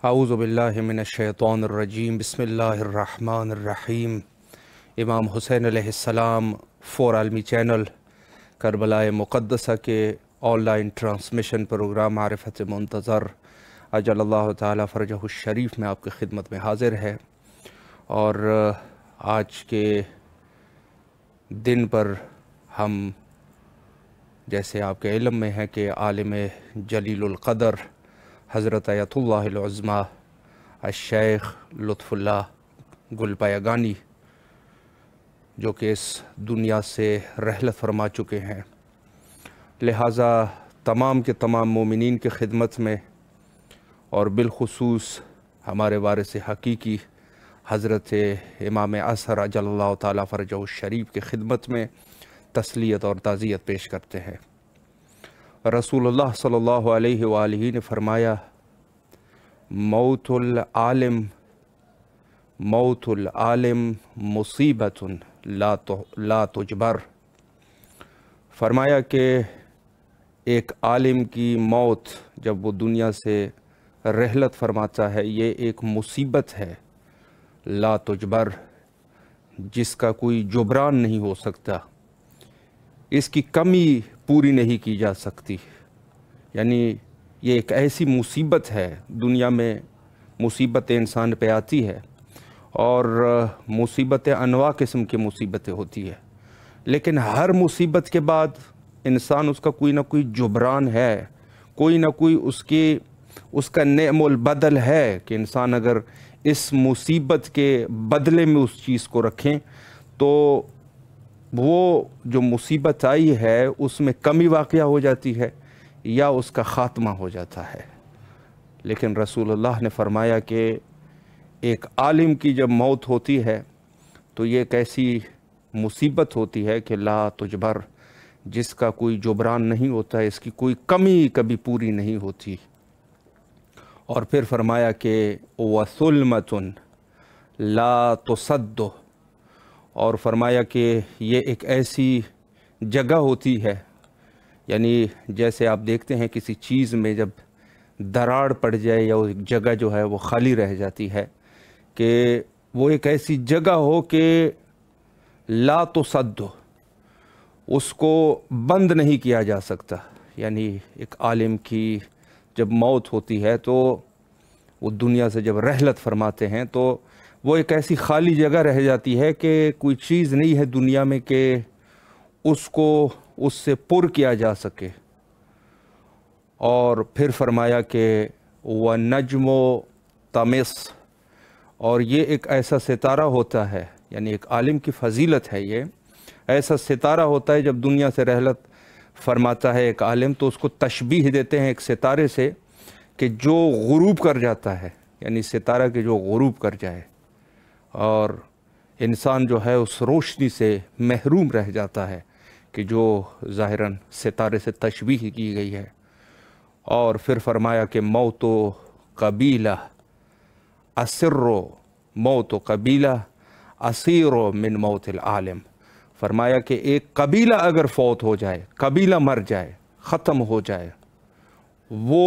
اعوذ باللہ من الشیطان الرجیم بسم اللہ الرحمن الرحیم۔ امام حسین علیہ السلام فور عالمی چینل کربلا مقدسہ کے آن لائن ٹرانسمیشن پروگرام معرفت منتظر اجل اللہ تعالی فرجہ الشریف میں آپ کی خدمت میں حاضر ہے، اور آج کے دن پر ہم جیسے آپ کے علم میں ہے کہ عالم جلیل القدر حضرت آیت اللہ العظمیٰ الشیخ لطف اللہ گل پایگانی جو کہ اس دنیا سے رحلت فرما چکے ہیں، لہٰذا تمام کے تمام مومنین کی خدمت میں اور بالخصوص ہمارے وارث حقیقی حضرت امام اظہر اجل اللہ تعالیٰ فرجہ الشریف کی خدمت میں تسلیت اور تعزیت پیش کرتے ہیں۔ رسول اللہ صلی اللہ علیہ وآلہ نے فرمایا، موت العالم مصیبت لا تجبر۔ فرمایا کہ ایک عالم کی موت جب وہ دنیا سے رحلت فرماتا ہے، یہ ایک مصیبت ہے لا تجبر، جس کا کوئی جبران نہیں ہو سکتا، اس کی کمی پوری نہیں کی جا سکتی۔ یعنی یہ ایک ایسی مصیبت ہے، دنیا میں مصیبت انسان پہ آتی ہے اور مصیبتیں انواع قسم کی مصیبتیں ہوتی ہے، لیکن ہر مصیبت کے بعد انسان اس کا کوئی نہ کوئی جبران ہے، کوئی نہ کوئی اس کا نعم البدل ہے کہ انسان اگر اس مصیبت کے بدلے میں اس چیز کو رکھیں تو وہ جو مصیبت آئی ہے اس میں کمی واقع ہو جاتی ہے یا اس کا خاتمہ ہو جاتا ہے۔ لیکن رسول اللہ نے فرمایا کہ ایک عالم کی جب موت ہوتی ہے تو یہ ایک ایسی مصیبت ہوتی ہے کہ لا تجبر، جس کا کوئی جبران نہیں ہوتا ہے، اس کی کوئی کمی کبھی پوری نہیں ہوتی۔ اور پھر فرمایا کہ وَثُلْمَةٌ لَا تُصَدُّ، اور فرمایا کہ یہ ایک ایسی جگہ ہوتی ہے، یعنی جیسے آپ دیکھتے ہیں کسی چیز میں جب دراڑ پڑ جائے یا وہ ایک جگہ جو ہے وہ خالی رہ جاتی ہے، کہ وہ ایک ایسی جگہ ہو کہ لا تصد، اس کو بند نہیں کیا جا سکتا۔ یعنی ایک عالم کی جب موت ہوتی ہے تو وہ دنیا سے جب رحلت فرماتے ہیں تو وہ ایک ایسی خالی جگہ رہ جاتی ہے کہ کوئی چیز نہیں ہے دنیا میں کہ اس سے پر کیا جا سکے۔ اور پھر فرمایا کہ وَنَجْمُ طَمِسْ، اور یہ ایک ایسا ستارہ ہوتا ہے، یعنی ایک عالم کی فضیلت ہے، یہ ایسا ستارہ ہوتا ہے جب دنیا سے رحلت فرماتا ہے ایک عالم تو اس کو تشبیہ دیتے ہیں ایک ستارے سے کہ جو غروب کر جاتا ہے، یعنی ستارہ کہ جو غروب کر جائے اور انسان جو ہے اس روشنی سے محروم رہ جاتا ہے کہ جو ظاہراً ستارے سے تشبیہ کی گئی ہے۔ اور پھر فرمایا کہ موت و قبیلہ اسرو، موت و قبیلہ اسیرو من موت العالم۔ فرمایا کہ ایک قبیلہ اگر فوت ہو جائے، قبیلہ مر جائے، ختم ہو جائے، وہ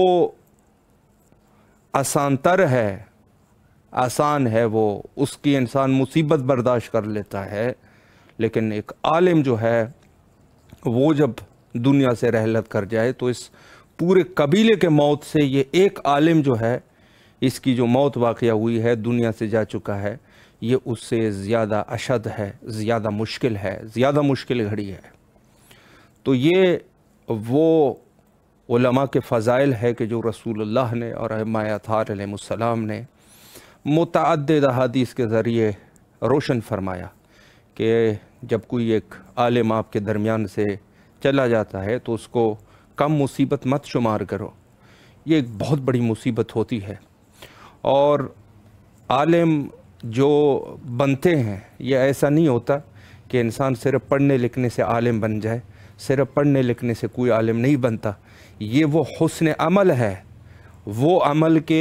آسان ہے وہ، اس کی انسان مصیبت برداشت کر لیتا ہے، لیکن ایک عالم جو ہے وہ جب دنیا سے رحلت کر جائے تو اس پورے قبیلے کے موت سے یہ ایک عالم جو ہے، اس کی جو موت واقعہ ہوئی ہے، دنیا سے جا چکا ہے، یہ اس سے زیادہ اشد ہے، زیادہ مشکل ہے، زیادہ مشکل گھڑی ہے۔ تو یہ وہ علماء کے فضائل ہے کہ جو رسول اللہ نے اور ائمہ اطہار علیہ السلام نے متعدد احادیث کے ذریعے روشن فرمایا کہ جب کوئی ایک عالم آپ کے درمیان سے چلا جاتا ہے تو اس کو کم مصیبت مت شمار کرو، یہ ایک بہت بڑی مصیبت ہوتی ہے۔ اور عالم جو بنتے ہیں یہ ایسا نہیں ہوتا کہ انسان صرف پڑھنے لکھنے سے عالم بن جائے، صرف پڑھنے لکھنے سے کوئی عالم نہیں بنتا۔ یہ وہ حسن عمل ہے، وہ عمل کے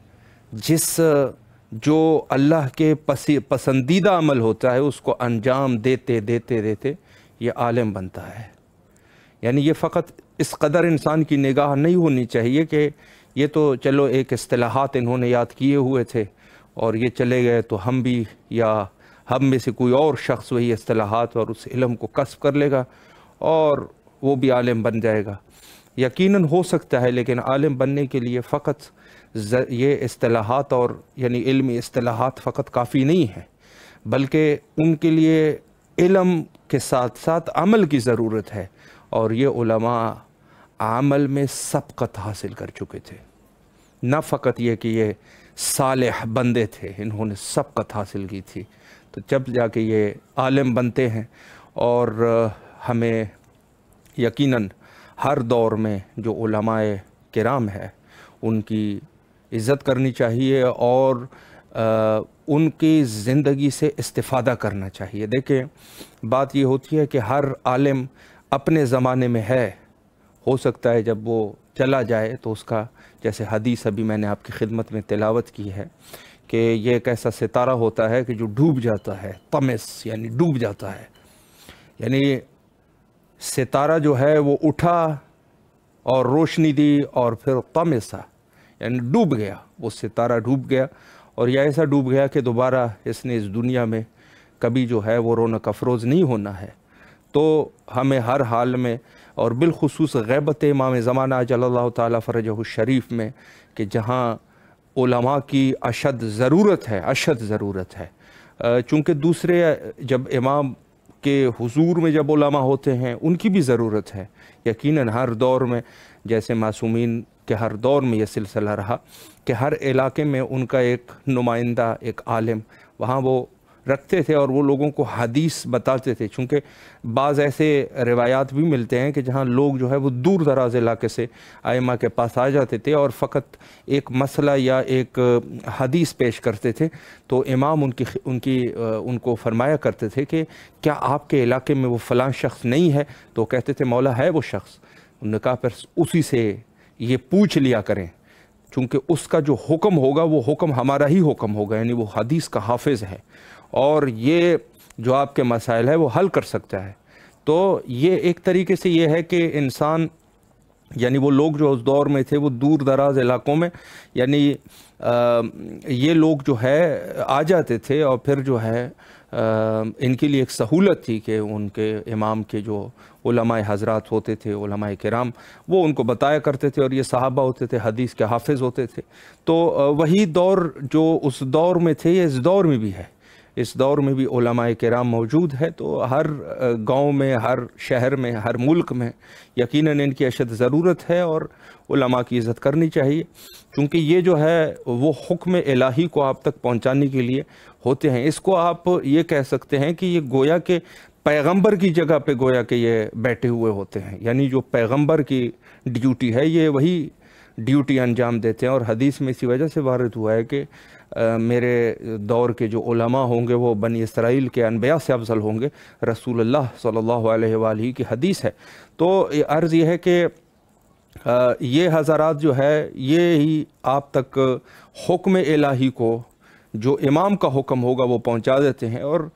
جو اللہ کے پسندیدہ عمل ہوتا ہے اس کو انجام دیتے دیتے دیتے یہ عالم بنتا ہے۔ یعنی یہ فقط اس قدر انسان کی نگاہ نہیں ہونی چاہیے کہ یہ تو چلو ایک اصطلاحات انہوں نے یاد کیے ہوئے تھے اور یہ چلے گئے، تو ہم بھی یا ہم میں سے کوئی اور شخص وہی اصطلاحات اور اس علم کو کسب کر لے گا اور وہ بھی عالم بن جائے گا۔ یقیناً ہو سکتا ہے، لیکن عالم بننے کے لیے فقط یہ اصطلاحات اور یعنی علمی اصطلاحات فقط کافی نہیں ہیں، بلکہ ان کے لیے علم کے ساتھ ساتھ عمل کی ضرورت ہے، اور یہ علماء عمل میں سبقت حاصل کر چکے تھے۔ نہ فقط یہ کہ یہ صالح بندے تھے، انہوں نے سبقت حاصل کی تھی، تو جب جا کے یہ عالم بنتے ہیں۔ اور ہمیں یقیناً ہر دور میں جو علماء کرام ہے ان کی عزت کرنی چاہیے اور ان کی زندگی سے استفادہ کرنا چاہیے۔ دیکھیں، بات یہ ہوتی ہے کہ ہر عالم اپنے زمانے میں ہے، ہو سکتا ہے جب وہ چلا جائے تو اس کا، جیسے حدیث ابھی میں نے آپ کی خدمت میں تلاوت کی ہے کہ یہ ایک ایسا ستارہ ہوتا ہے کہ جو ڈوب جاتا ہے، طمس یعنی ڈوب جاتا ہے، یعنی ستارہ جو ہے وہ اٹھا اور روشنی دی اور پھر طمسا یعنی ڈوب گیا، وہ ستارہ ڈوب گیا، اور یہ ایسا ڈوب گیا کہ دوبارہ اس نے اس دنیا میں کبھی جو ہے وہ رونق افروز نہیں ہونا ہے۔ تو ہمیں ہر حال میں، اور بالخصوص غیبت امام زمانہ جل اللہ تعالیٰ فرجہ الشریف میں، کہ جہاں علماء کی اشد ضرورت ہے، چونکہ دوسرے جب امام کے حضور میں جب علماء ہوتے ہیں ان کی بھی ضرورت ہے۔ یقیناً ہر دور میں، جیسے معصومین کے ہر دور میں یہ سلسلہ رہا کہ ہر علاقے میں ان کا ایک نمائندہ، ایک عالم وہاں وہ رکھتے تھے، اور وہ لوگوں کو حدیث بتاتے تھے۔ چونکہ بعض ایسے روایات بھی ملتے ہیں کہ جہاں لوگ جو ہے وہ دور دراز علاقے سے ائمہ کے پاس آ جاتے تھے اور فقط ایک مسئلہ یا ایک حدیث پیش کرتے تھے، تو امام ان کو فرمایا کرتے تھے کہ کیا آپ کے علاقے میں وہ فلاں شخص نہیں ہے؟ تو کہتے تھے مولا ہے وہ شخص۔ انہوں نے کہا پھر اسی سے یہ پوچھ لیا کریں، چونکہ اس کا جو حکم ہوگا وہ حکم ہمارا ہی حکم ہوگا، یعنی وہ حدیث کا حافظ ہے اور یہ جو آپ کے مسائل ہے وہ حل کر سکتا ہے۔ تو یہ ایک طریقے سے یہ ہے کہ انسان، یعنی وہ لوگ جو اس دور میں تھے وہ دور دراز علاقوں میں، یعنی یہ لوگ جو ہے آ جاتے تھے، اور پھر جو ہے ان کے لیے ایک سہولت تھی کہ ان کے امام کے جو علماء حضرات ہوتے تھے، علماء کرام، وہ ان کو بتایا کرتے تھے، اور یہ صحابہ ہوتے تھے، حدیث کے حافظ ہوتے تھے۔ تو وہی دور جو اس دور میں تھے یہ اس دور میں بھی ہے، اس دور میں بھی علماء کرام موجود ہے۔ تو ہر گاؤں میں، ہر شہر میں، ہر ملک میں یقیناً ان کی اشد ضرورت ہے، اور علماء کی عزت کرنی چاہیے، چونکہ یہ جو ہے وہ حکم الہی کو آپ تک پہنچانے کے لیے ہوتے ہیں۔ اس کو آپ یہ کہہ سکتے ہیں کہ یہ گویا کہ پیغمبر کی جگہ پہ گویا کہ یہ بیٹھے ہوئے ہوتے ہیں، یعنی جو پیغمبر کی ڈیوٹی ہے یہ وہی ڈیوٹی انجام دیتے ہیں۔ اور حدیث میں اسی وجہ سے وارد ہوا ہے کہ میرے دور کے جو علماء ہوں گے وہ بنی اسرائیل کے انبیاء سے افضل ہوں گے، رسول اللہ صلی اللہ علیہ وآلہ کی حدیث ہے۔ تو عرض یہ ہے کہ یہ حضرات جو ہے یہ ہی آپ تک حکم الہی کو، جو امام کا حکم ہوگا وہ پہنچا دیتے ہیں۔ اور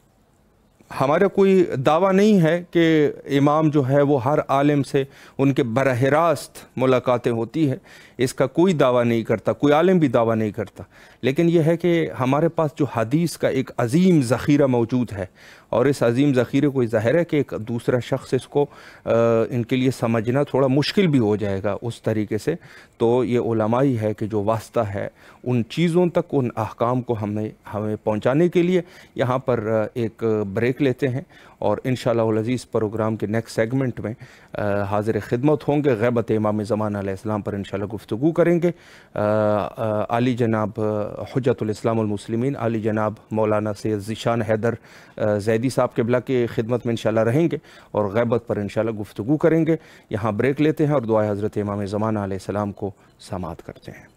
ہمارا کوئی دعویٰ نہیں ہے کہ امام جو ہے وہ ہر عالم سے ان کے براہ راست ملاقاتیں ہوتی ہے، اس کا کوئی دعویٰ نہیں کرتا، کوئی عالم بھی دعویٰ نہیں کرتا، لیکن یہ ہے کہ ہمارے پاس جو حدیث کا ایک عظیم ذخیرہ موجود ہے، اور اس عظیم ذخیرے کو ظاہر ہے کہ ایک دوسرا شخص اس کو ان کے لیے سمجھنا تھوڑا مشکل بھی ہو جائے گا اس طریقے سے۔ تو یہ علماء ہی ہے کہ جو واسطہ ہے ان چیزوں تک، ان احکام کو ہمیں پہنچانے کے لیے۔ یہاں پر ایک بریک لیتے ہیں، اور انشاءاللہ العزیز پروگرام کے نیکسٹ سیگمنٹ میں حاضر خدمت ہوں گے، غیبت امام زمانہ علیہ السلام پر انشاءاللہ گفتگو کریں گے۔ عالی جناب حجت الاسلام والمسلمین عالی جناب مولانا سید ذیشان حیدر زیدی صاحب قبلہ کی خدمت میں انشاءاللہ رہیں گے، اور غیبت پر انشاءاللہ گفتگو کریں گے۔ یہاں بریک لیتے ہیں اور دعائے حضرت امام زمانہ علیہ السلام کو سماعت کرتے ہیں۔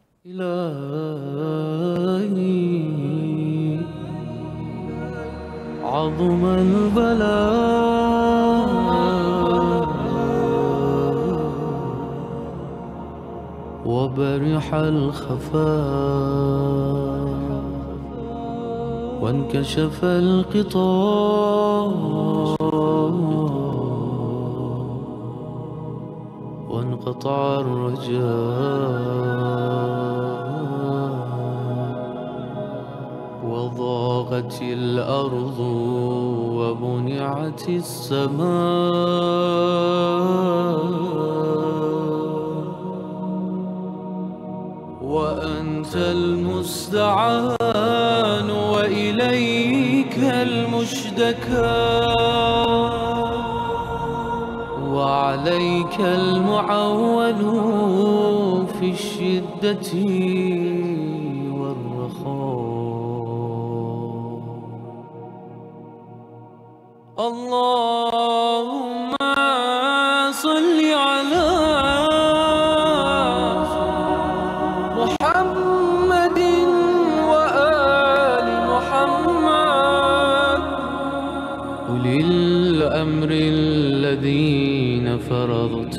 عظم البلاء وبرح الخفاء وانكشف الغطاء وانقطع الرجاء وضاقت الأرض ومنعت السماء وأنت المستعان وإليك المشتكى وعليك المعول في الشدة والرخاء. اللهم صل على محمد وآل محمد أولي الأمر الذين فرضت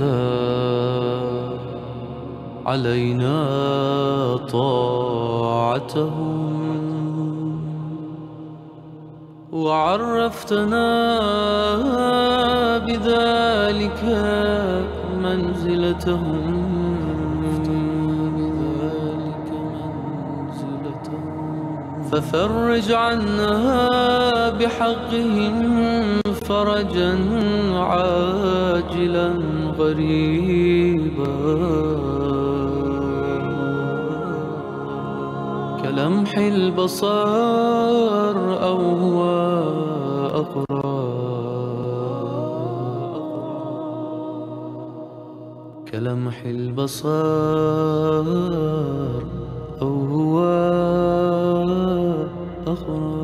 علينا طاعتهم وعرفتنا بذلك منزلتهم ففرج عنا بحقهم فرجا عاجلا غريبا كلمح البصر أو هو أقرب كلمح البصر أو هو أقرب.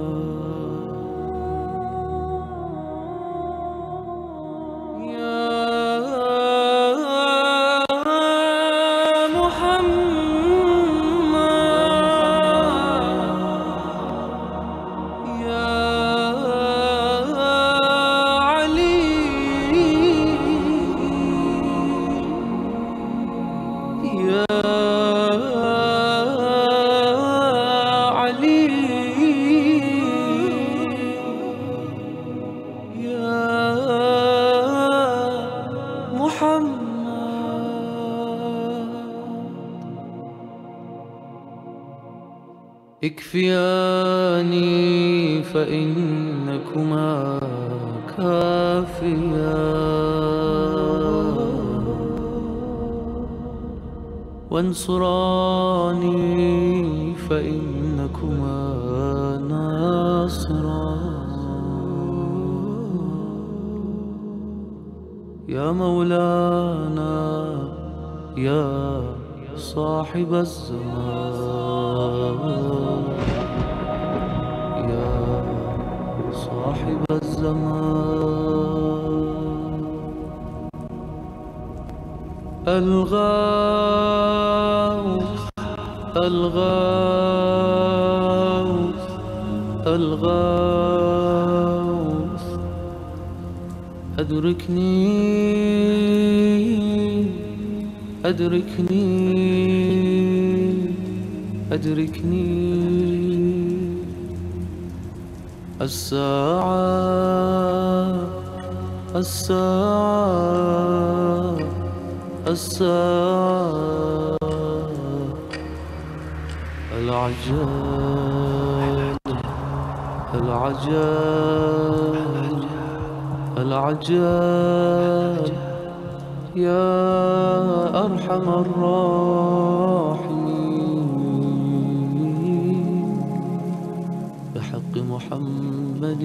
اكفياني فإنكما كافيا وانصراني فإنكما ناصرا يا مولانا يا صاحب الزمان يا صاحب الزمان الغوث الغوث الغوث أدركني أدركني أدركني الساعة الساعة الساعة العجل العجل العجل يا أرحم الراحمين بحق محمد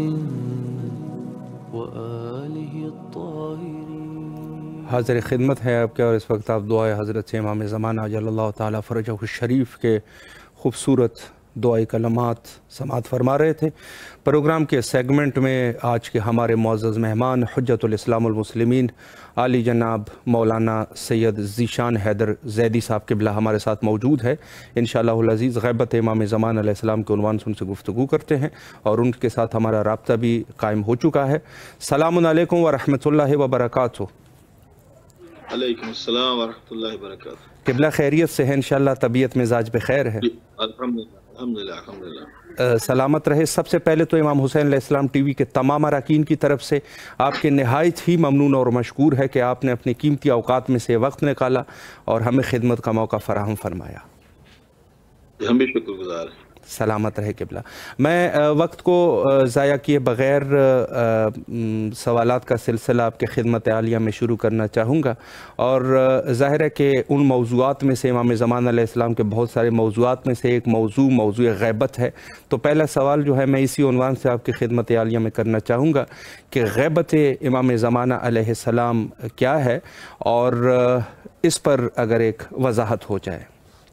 وآله الطاهرين. حاضر خدمت ہے آپ کے، اور اس وقت آپ دعائے حضرت امام زمانہ عجل اللہ تعالیٰ فرجہ الشریف کے خوبصورت دعائی کلمات سماعت فرما رہے تھے۔ پروگرام کے سیگمنٹ میں آج کے ہمارے معزز مہمان حجت الاسلام المسلمین عالی جناب مولانا سید ذیشان حیدر زیدی صاحب قبلہ ہمارے ساتھ موجود ہے۔ انشاءاللہ العزیز غیبت امام زمان علیہ السلام کے عنوان سے ان سے گفتگو کرتے ہیں، اور ان کے ساتھ ہمارا رابطہ بھی قائم ہو چکا ہے۔ السلام علیکم ورحمۃ اللہ وبرکاتہ۔ علیکم السلام ورحمۃ اللہ وبرکاتہ۔ قبلہ خیریت سے ہے انشاءاللہ؟ طبیعت مزاج بخیر ہے؟ الحمدللہ الحمدللہ الحمدللہ۔ सलामत रहे। सबसे पहले तो इमाम हुसैन अलैहिस्सलाम टीवी के तमाम अरकान की तरफ से आपके नहायत ही ममनून और मशकूर है कि आपने अपनी कीमती औकात में से वक्त निकाला और हमें खिदमत का मौका फराहम फरमाया। हम भी शुक्रगुजार हैं। सलामत रहे क़िबला। मैं वक्त को ज़ाया किए बग़ैर सवालात का सिलसिला आपके खिदमत आलिया में शुरू करना चाहूँगा, और ज़ाहिर है कि उन मौज़ूआत में से इमाम ज़मान अलैहिस्सलाम के बहुत सारे मौज़ूआत में से एक मौज़ू ग़ैबत है। तो पहला सवाल जो है मैं इसी उन्वान से आपकी खिदमत आलिया में करना चाहूँगा कि ग़ैबत इमाम ज़मान अलैहिस्सलाम क्या है, और इस पर अगर एक वजाहत हो जाए।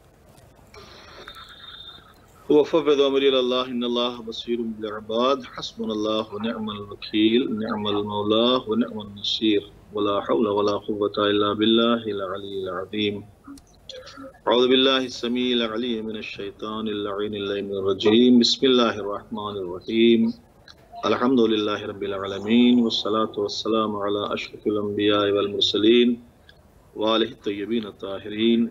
वफ़व्विज़ अमरी इलल्लाह इन्नल्लाह बसीरुम बिल इबाद हस्बुनल्लाहु व निअमल वकील निअमल मौला व निअमन नसीर वला हौला वला कुव्वता इल्ला बिल्लाहिल अलिय्यिल अज़ीम। अऊज़ु बिल्लाहिस समीइल अलीम मिनश शैतानिर लईनिर रजीम। बिस्मिल्लाहिर रहमानिर रहीम। अल्हम्दुलिल्लाहि रब्बिल आलमीन वस्सलातु वस्सलामु अला अशरफिल अंबिया वल मुरसलीन व आलिहि तय्यबीन अत्ताहिरीन।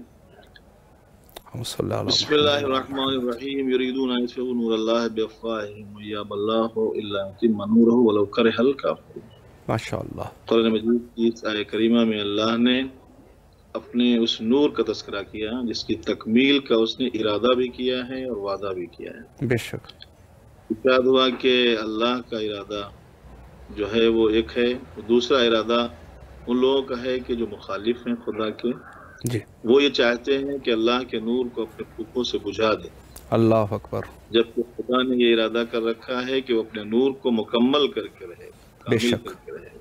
बिस्मिल्लाहिर्रहमानिर्रहीम। युरीदूना युत्फ़िउ नूरल्लाहि बिअफ़वाहिहिम व यअबल्लाहु इल्ला युतिम्मा नूरहु वलौ करिहल काफ़िरून। माशाअल्लाह। कुरान मजीद की इस आयत करीमा में अल्लाह ने अपने उस नूर का तज़किरा किया जिसकी तकमील का उसने इरादा भी किया है और वादा भी किया है। बेशक इरशाद हुआ कि अल्लाह का इरादा जो है वो एक है, दूसरा इरादा उन लोगों का है कि जो मुखालिफ हैं खुदा के, जी, वो ये चाहते हैं कि अल्लाह के नूर को अपने खुदों से बुझा दे। अल्लाह अकबर। जबकि खुदा ने ये इरादा कर रखा है कि वो अपने नूर को मुकम्मल करके रहे, कामिल करके रहे।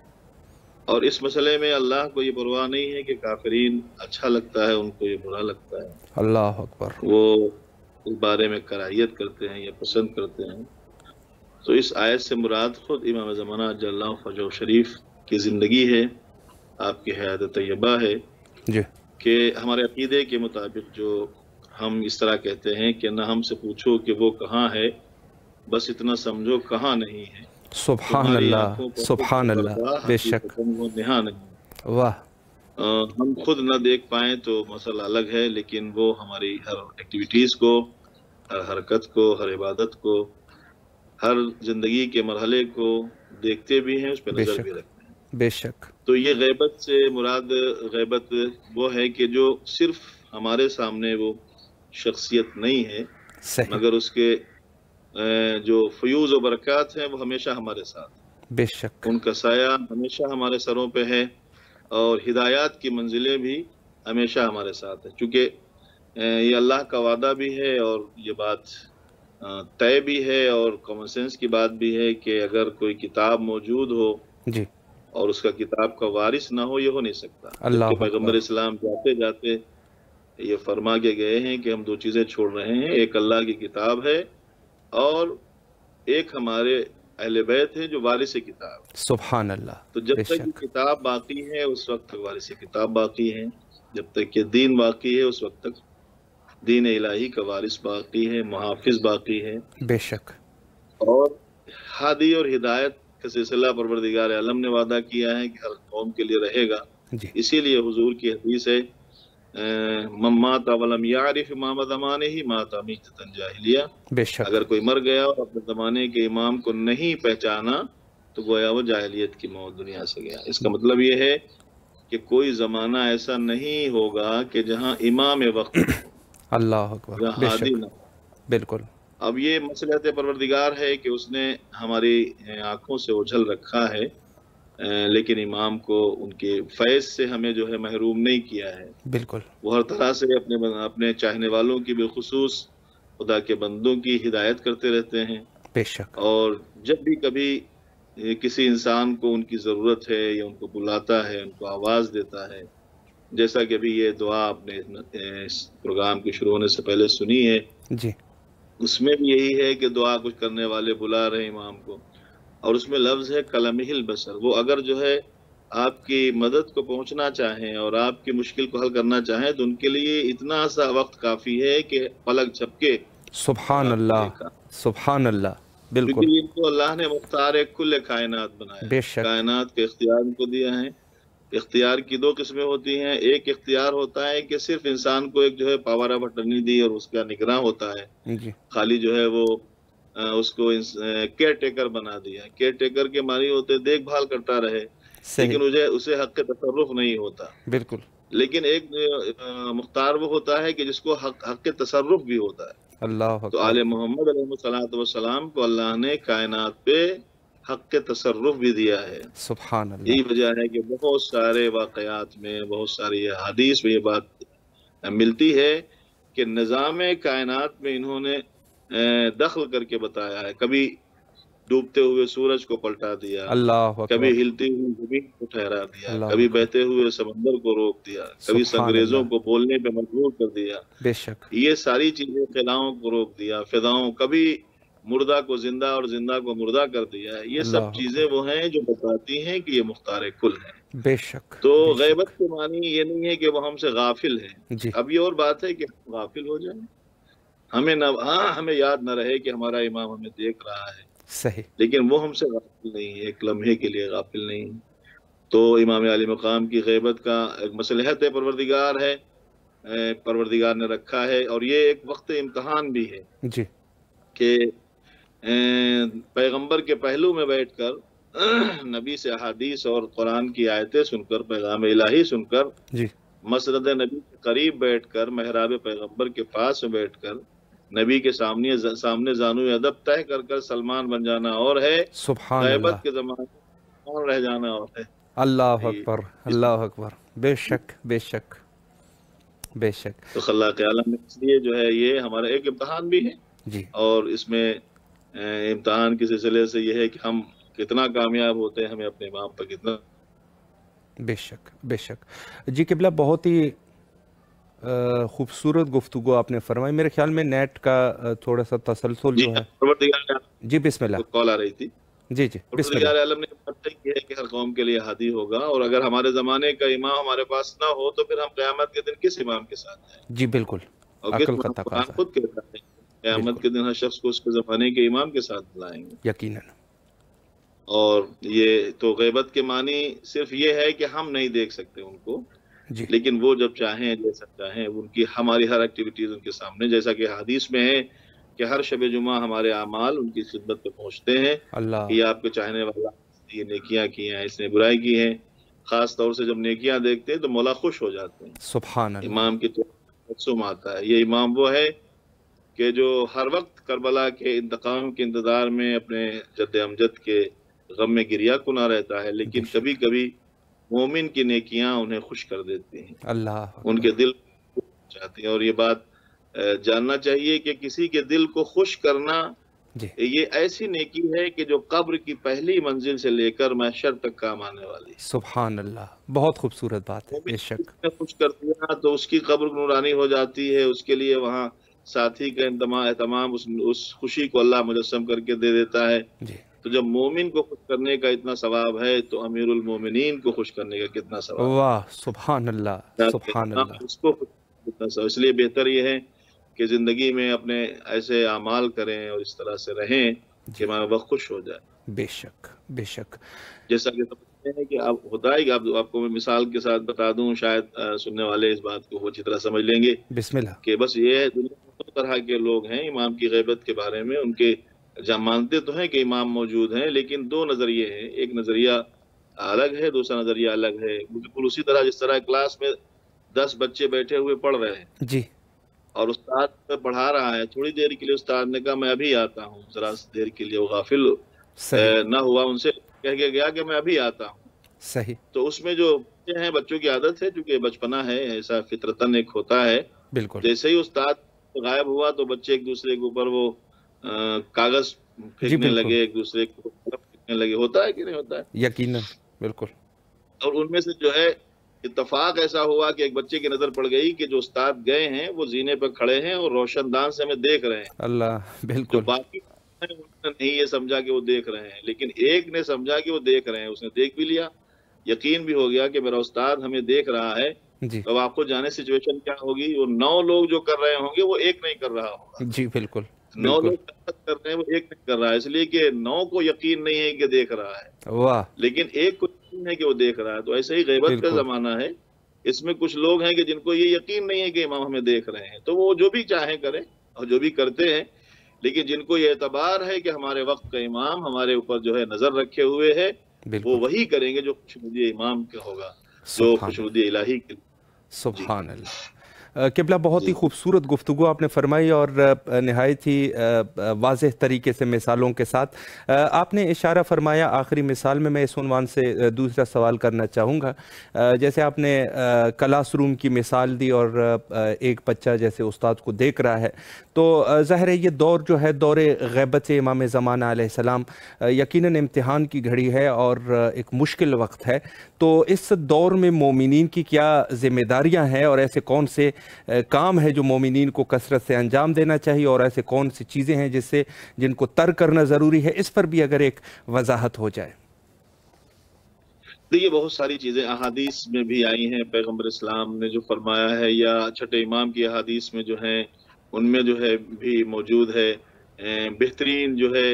और इस मसले में अल्लाह को ये परवाह नहीं है कि काफिरीन अच्छा लगता है उनको ये बुरा लगता है। अल्लाह अकबर। वो इस बारे में कराहियत करते हैं या पसंद करते हैं। तो इस आयत से मुराद खुद इमाम ज़माना अज्जलल्लाहु फरजहु शरीफ की ज़िंदगी है, आपकी हयात तैयबा है जी, कि हमारे अकीदे के मुताबिक जो हम इस तरह कहते हैं कि ना हमसे पूछो कि वो कहाँ है, बस इतना समझो कहाँ नहीं है। सुभान अल्लाह, सुभान अल्लाह। बेशक, वो नेहा नहीं। वाह। हम खुद न देख पाए तो मसला अलग है, लेकिन वो हमारी हर एक्टिविटीज़ को, हर हरकत को, हर इबादत को, हर जिंदगी के मरहले को देखते भी हैं, उस पर नजर भी रखते हैं। बेशक। तो ये गैबत से मुराद गैबत वो है कि जो सिर्फ हमारे सामने वो शख्सियत नहीं है, मगर उसके जो फयूज़ व बरक़ात हैं वो हमेशा हमारे साथ। बेशक। उनका साया हमेशा हमारे सरों पे है और हिदायत की मंजिलें भी हमेशा हमारे साथ है। चूँकि ये अल्लाह का वादा भी है और ये बात तय भी है और कॉमन सेंस की बात भी है कि अगर कोई किताब मौजूद हो जी और उसका किताब का वारिस ना हो, ये हो नहीं सकता। अल्लाह पैगम्बर इस्लाम जाते जाते ये फरमा के गए हैं कि हम दो चीज़ें छोड़ रहे हैं, एक अल्लाह की किताब है और एक हमारे अहले बैत है जो वारिस किताब। सुभान अल्लाह। तो जब तक ये किताब बाकी है उस वक्त तक वारिस किताब बाकी है, जब तक ये दीन बाकी है उस वक्त तक दीन इलाही का वारिस बाकी है, मुहाफिज बाकी है। बेशक। और हादी और हिदायत का सिलसिला परवरदिगार आलम ने वादा किया है कि हर कौम के लिए रहेगा। इसीलिए हुजूर की हदीस है, मम्मात वलम यारिफ इमाम ज़माने ही माता मीततन जाहिलिया। बेशक। अगर कोई मर गया और अपने ज़माने के इमाम को नहीं पहचाना तो गोया वो जाहिलियत की मौत दुनिया से गया। इसका मतलब ये है कि कोई ज़माना ऐसा नहीं होगा कि जहाँ इमाम वक्त अल्लाह अकबर। बिल्कुल। अब ये मसलहत परवरदिगार है कि उसने हमारी आंखों से ओझल रखा है, लेकिन इमाम को उनके फैज़ से हमें जो है महरूम नहीं किया है। बिल्कुल। वो हर तरह से अपने चाहने वालों की बिलखुसूस खुदा के बंदों की हिदायत करते रहते हैं। बेशक। और जब भी कभी किसी इंसान को उनकी ज़रूरत है या उनको बुलाता है, उनको आवाज़ देता है, जैसा कि अभी ये दुआ आपने इस प्रोग्राम के शुरू होने से पहले सुनी है जी, उसमें भी यही है कि दुआ कुछ करने वाले बुला रहे हैं इमाम को, और उसमें लफ्ज़ है कलमिहिल बसर। वो अगर जो है आपकी मदद को पहुंचना चाहें और आपकी मुश्किल को हल करना चाहें तो उनके लिए इतना सा वक्त काफ़ी है कि पलक झपके। सुभान अल्लाह, सुभान अल्लाह। बिल्कुल। क्योंकि इनको अल्लाह ने मुख्तार कुल्ल कायनात बनाया, बेशक। कायनात के इख्तियार को दिया है اختیار کی دو قسمیں ہوتی ہیں. ایک اختیار ہوتا ہے کہ صرف انسان کو ایک جو ہے پاور آف اٹرنی دی اور اس کا نگراں ہوتا ہے، جی خالی جو ہے وہ اس کو کیئر ٹیکر بنا دیا. کیئر ٹیکر کے معنی ہوتے دیکھ بھال کرتا رہے، صحیح، لیکن اسے حق کے تصرف نہیں ہوتا. بالکل. لیکن ایک مختار وہ ہوتا ہے کہ جس کو حق کے تصرف بھی ہوتا ہے. اللہ تو اکبر. آل محمد علیہ الصلوۃ والسلام کو اللہ نے کائنات پہ حق کے تصرف بھی دیا ہے. سبحان اللہ. یہی وجہ ہے کہ بہت سارے واقعات میں، بہت ساری حدیث میں یہ بات ملتی ہے کہ نظام کائنات میں انہوں نے دخل کر کے بتایا ہے. کبھی ڈوبتے ہوئے سورج کو پلٹا دیا، اللہ کبھی اکبر. ہلتی ہوئی زمین کو ٹھہرا دیا، اللہ کبھی اکبر. بہتے ہوئے سمندر کو روک دیا، کبھی سبحان سنگریزوں اللہ. کو بولنے پہ مجبور کر دیا. بے شک. یہ ساری چیزیں خلاؤں کو روک دیا، فضاؤں، کبھی مردہ کو زندہ اور زندہ کو مردہ کر دیا. یہ اللہ سب چیزیں اکبر. وہ ہیں جو بتاتی ہیں کہ یہ مختار کل ہیں. بے شک. تو بے شک. غیبت کے معنی یہ نہیں ہے کہ وہ ہم سے غافل ہیں. جی اب یہ اور بات ہے کہ ہم غافل ہو جائیں، ہمیں یاد نہ رہے کہ ہمارا امام ہمیں دیکھ رہا ہے، صحیح. لیکن وہ ہم سے غافل نہیں ہے، ایک لمحے کے لیے غافل نہیں ہے. تو امام علی مقام کی غیبت کا ایک مصلحت پروردگار ہے، پروردگار نے رکھا ہے. اور یہ ایک وقت امتحان بھی ہے جی کہ پیغمبر کے پہلو میں بیٹھ کر نبی سے احادیث اور قرآن کی آیتیں سن کر، پیغام الہی سن کر، جی مسرد نبی کے قریب بیٹھ کر، محراب پیغمبر کے پاس میں بیٹھ کر نبی کے سامنے زانو ادب طے کر کر سلمان بن جانا اور ہے، سبحان اللہ. غیبت کے زمانے میں کون رہ جانا اور ہے. اللہ اکبر. اللہ اکبر. بے شک. بے شک. بے شک. تو خلاق عالم میں اس لیے جو ہے یہ ہمارا ایک امتحان بھی ہے، جی اور اس میں امتحان کے سلسلے سے یہ ہے کہ ہم کتنا کامیاب ہوتے ہیں، ہمیں اپنے امام پر کتنا. بے شک. بے شک. جی قبلہ، بہت ہی خوبصورت گفتگو آپ نے فرمائی. میرے خیال میں نیٹ کا تھوڑا سا تسلسل جی جو ہے. پروردگار جی بسم اللہ. کال آ رہی تھی. جی جی بسم پروردگار اللہ. عالم نے بات کی ہے کہ ہر قوم کے لیے ہادی ہوگا، اور اگر ہمارے زمانے کا امام ہمارے پاس نہ ہو تو پھر ہم قیامت کے دن کس امام کے ساتھ جائیں؟ جی بالکل. اور عقل کس کا قرآن تقاضا. خود کہتا ہے قیامت کے دن ہر شخص کو اس کے زمانے کے امام کے ساتھ لائیں گے. یقیناً. اور یہ تو غیبت کے معنی صرف یہ ہے کہ ہم نہیں دیکھ سکتے ان کو، جی لیکن وہ جب چاہیں، جیسا چاہیں، ان کی ہماری ہر ایکٹیویٹیز ان کے سامنے، جیسا کہ حدیث میں ہے کہ ہر شب جمعہ ہمارے اعمال ان کی خدمت پہ پہنچتے ہیں اللہ. کہ یہ آپ کے چاہنے والا، یہ نیکیاں کی ہیں، اس نے برائی کی ہیں. خاص طور سے جب نیکیاں دیکھتے ہیں تو مولا خوش ہو جاتے ہیں. سبحان اللہ. امام کی تو تبسم آتا ہے. یہ امام وہ ہے کہ جو ہر وقت کربلا کے انتقام کے انتظار میں اپنے جد امجد کے غم میں گریا کنا رہتا ہے، لیکن کبھی کبھی مومن کی نیکیاں انہیں خوش کر دیتی ہیں، اللہ ان کے دل کو چاہتی ہیں. اور یہ بات جاننا چاہیے کہ کسی کے دل کو خوش کرنا جی یہ ایسی نیکی ہے کہ جو قبر کی پہلی منزل سے لے کر محشر تک کام آنے والی ہے. سبحان اللہ. بہت خوبصورت بات ہے. بے شک. خوش کر دیا تو اس کی قبر نورانی ہو جاتی ہے، اس کے لیے وہاں ساتھی کا اہتمام اس خوشی کو اللہ مجسم کر کے دے دیتا ہے. جی تو جب مومن کو خوش کرنے کا اتنا ثواب ہے تو امیر المومنین کو خوش کرنے کا کتنا ثواب ہے. واہ سبحان اللہ. سبحان اللہ. اس کو کتنا ثواب. اس لیے بہتر یہ ہے کہ زندگی میں اپنے ایسے اعمال کریں اور اس طرح سے رہیں کہ ماں باپ خوش ہو جائے. بے شک. بے شک. جیسا کہ سمجھتے ہیں کہ اب ہوتا ہے کہ آپ کو میں مثال کے ساتھ بتا دوں، شاید سننے والے اس بات کو اچھی طرح سمجھ لیں گے. بسم اللہ. کہ بس یہ ہے، دنیا میں دو طرح کے لوگ ہیں امام کی غیبت کے بارے میں. ان کے جہاں مانتے تو ہیں کہ امام موجود ہیں، لیکن دو نظریے ہیں. ایک نظریہ الگ ہے، دوسرا نظریہ الگ ہے. بالکل اسی طرح جس طرح کلاس میں 10 بچے بیٹھے ہوئے پڑھ رہے ہیں جی اور استاد پڑھا رہا ہے، تھوڑی دیر کے لیے استاد نے کہا میں ابھی آتا ہوں، ذرا دیر کے لیے وہ غافل صحیح. نہ ہوا، ان سے کہہ کے گیا کہ میں ابھی آتا ہوں. صحیح. تو اس میں جو بچے ہیں، بچوں کی عادت ہے، چونکہ بچپنا ہے، ایسا فطرتاً ایک ہوتا ہے. بالکل. جیسے ہی استاد غائب ہوا تو بچے ایک دوسرے کے اوپر وہ کاغذ پھینکنے لگے، ایک دوسرے کو پھینکنے لگے. ہوتا ہے کہ نہیں ہوتا ہے؟ یقیناً. بالکل. اور ان میں سے جو ہے اتفاق ایسا ہوا کہ ایک بچے کی نظر پڑ گئی کہ جو استاد گئے ہیں وہ زینے پہ کھڑے ہیں اور روشن دان سے ہمیں دیکھ رہے ہیں. اللہ. جو بالکل. باقی انہوں نے نہیں یہ سمجھا کہ وہ دیکھ رہے ہیں، لیکن ایک نے سمجھا کہ وہ دیکھ رہے ہیں. اس نے دیکھ بھی لیا، یقین بھی ہو گیا کہ میرا استاد ہمیں دیکھ رہا ہے. جی تو آپ کو جانے سچویشن کیا ہوگی؟ وہ 9 لوگ جو کر رہے ہوں گے وہ ایک نہیں کر رہا ہوگا. جی بالکل. 9 لوگ کر رہے ہیں، وہ ایک نہیں کر رہا ہے، اس لیے کہ 9 کو یقین نہیں ہے کہ دیکھ رہا ہے. واہ. لیکن ایک کو यकीन है कि वो देख रहा है। तो ऐसे ही गैबत का बिल्कुल जमाना है, इसमें कुछ लोग हैं कि जिनको ये यकीन नहीं है कि इमाम हमें देख रहे हैं, तो वो जो भी चाहें करें और जो भी करते हैं। लेकिन जिनको ये एतबार है कि हमारे वक्त का इमाम हमारे ऊपर जो है नजर रखे हुए है, वो बिल्कुल। वही करेंगे जो खुशनुदी इमाम का होगा, जो सुभान खुशनुदी इलाही की। जी सुभान अल्लाह। क़िबला, बहुत ही खूबसूरत गुफ्तगू आपने फरमाई और नहायत ही वाज़ेह तरीके से मिसालों के साथ आपने इशारा फरमाया। आखिरी मिसाल में मैं इस उन्वान से दूसरा सवाल करना चाहूँगा। जैसे आपने क्लास रूम की मिसाल दी और एक बच्चा जैसे उस्ताद को देख रहा है, तो ज़ाहिर है ये दौर जो है दौर ग़ैबत इमाम ज़माना अलैहिस्सलाम यकीनन इम्तिहान की घड़ी है और एक मुश्किल वक्त है। तो इस दौर में मोमिनीन की क्या ज़िम्मेदारियाँ हैं और ऐसे कौन से काम है जो मोमिनीन को कसरत से अंजाम देना चाहिए और ऐसे कौन सी चीज़ें हैं जिनको तर्क करना ज़रूरी है, इस पर भी अगर एक वजाहत हो जाए। देखिए, बहुत सारी चीज़ें अहादीस में भी आई हैं, पैगम्बर इस्लाम ने जो फरमाया है या छठे इमाम की अहादीस में जो हैं उनमें जो है भी मौजूद है। बेहतरीन जो है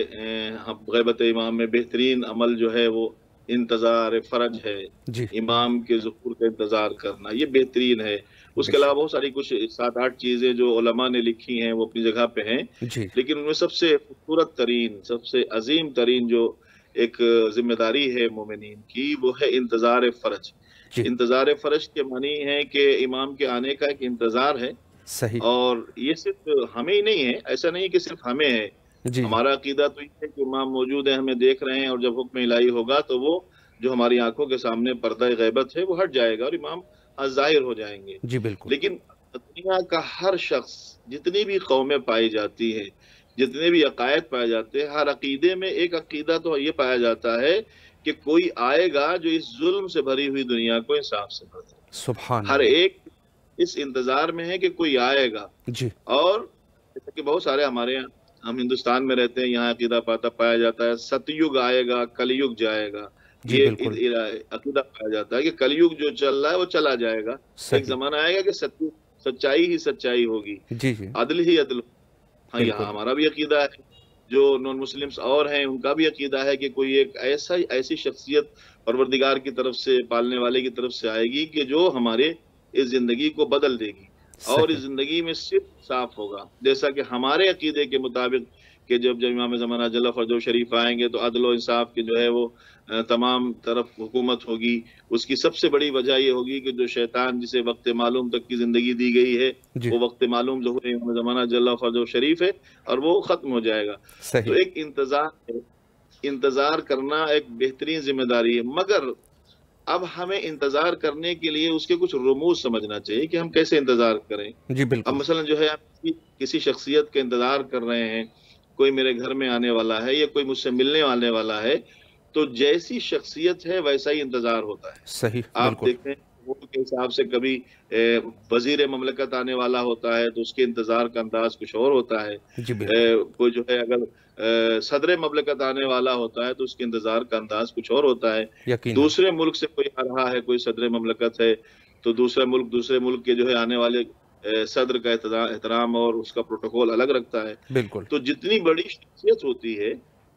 ग़ैबत इमाम में बेहतरीन अमल जो है वो इंतज़ार फ़रज है, जी इमाम के ज़ुहूर का इंतज़ार करना, ये बेहतरीन है। उसके अलावा बहुत सारी कुछ 7-8 चीज़ें जो उलमा ने लिखी हैं वो अपनी जगह पे हैं, जी लेकिन उनमें सबसे खूबसूरत तरीन, सबसे अजीम तरीन जो एक जिम्मेदारी है मोमिनीन की, वो है इंतज़ार फ़रज। जी इंतज़ार फ़रज के मानी है कि इमाम के आने का एक इंतज़ार है, सही और ये सिर्फ हमें ही नहीं है, ऐसा नहीं कि सिर्फ हमें है। जी हमारा अकीदा तो ये है कि इमाम मौजूद है, हमें देख रहे हैं, और जब हुक्म इलाही होगा तो वो जो हमारी आंखों के सामने पर्दा ग़ैबत है वो हट जाएगा और इमाम ज़ाहिर हो जाएंगे। जी बिल्कुल लेकिन दुनिया का हर शख्स, जितनी भी कौमें पाई जाती हैं, जितने भी अकायद पाए जाते हैं, हर अकीदे में एक अकीदा तो ये पाया जाता है कि कोई आएगा जो इस जुल्म से भरी हुई दुनिया को इंसाफ से भर दे। सुभान हर अल्लाह। एक इस इंतजार में है कि कोई आएगा। जी और जैसे कि बहुत सारे हमारे यहाँ, हम हिंदुस्तान में रहते हैं, यहाँ अकीदा पाया जाता है सतयुग आएगा, कलयुग जाएगा। जी ये बिल्कुल अकीदा पाया जाता है कि कलयुग जो चल रहा है वो चला जाएगा, एक सही। जमाना आएगा कि सच्चाई ही सच्चाई होगी, जी जी अदल ही अदल। हाँ, यहाँ बिल्कुल हमारा भी अकीदा है, जो नॉन मुस्लिम्स और हैं उनका भी अकीदा है कि कोई एक ऐसी शख्सियत परवरदिगार की तरफ से, पालने वाले की तरफ से आएगी कि जो हमारे इस जिंदगी को बदल देगी और इस सही जिंदगी में सिर्फ साफ होगा। जैसा कि हमारे अकीदे के मुताबिक कि जब इमाम ज़माना जल्ल फरजो शरीफ आएंगे तो अदल और इंसाफ की जो है वो तमाम तरफ हुकूमत होगी। उसकी सबसे बड़ी वजह ये होगी कि जो शैतान जिसे वक्त मालूम तक की ज़िंदगी दी गई है, जी वो वक्त मालूम ज़हूर इमाम ज़माना जल्ल फरजो शरीफ है और वो ख़त्म हो जाएगा। सही तो एक इंतज़ार है, इंतज़ार करना एक बेहतरीन जिम्मेदारी है, मगर अब हमें इंतज़ार करने के लिए उसके कुछ रुमूज़ समझना चाहिए कि हम कैसे इंतज़ार करें। जी अब बिल्कुल मसलन जो है आप किसी शख्सियत का इंतज़ार कर रहे हैं, कोई मेरे घर में आने वाला है या कोई मुझसे मिलने आने वाला है, तो जैसी शख्सियत है वैसा ही इंतज़ार होता है। सही आप बिल्कुल देखते हैं वो के हिसाब से कभी वजीर ममलकत आने वाला होता है तो उसके इंतज़ार का अंदाज कुछ और होता है। जी बिल्कुल कोई जो है अगर सदर ममलकत आने वाला होता है तो उसके इंतज़ार का अंदाज कुछ और होता है। यकीनन दूसरे मुल्क से कोई आ रहा है, कोई सदर ममलकत है, तो दूसरे मुल्क के जो है आने वाले सदर का एहतराम और उसका प्रोटोकॉल अलग रखता है। बिल्कुल तो जितनी बड़ी शख्सियत होती है